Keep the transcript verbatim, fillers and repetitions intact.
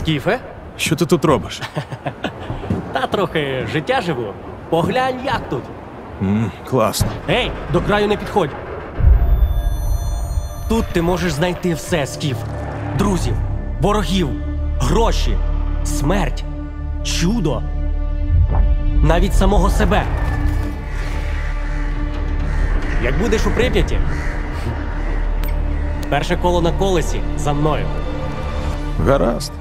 Скіфе? Що ти тут робиш? Та трохи життя живу. Поглянь, як тут. М, класно. Ей, до краю не підходь. Тут ти можеш знайти все, Скіф. Друзів, ворогів, гроші, смерть, чудо. Навіть самого себе. Як будеш у Прип'яті, перше коло на колесі за мною. Гаразд.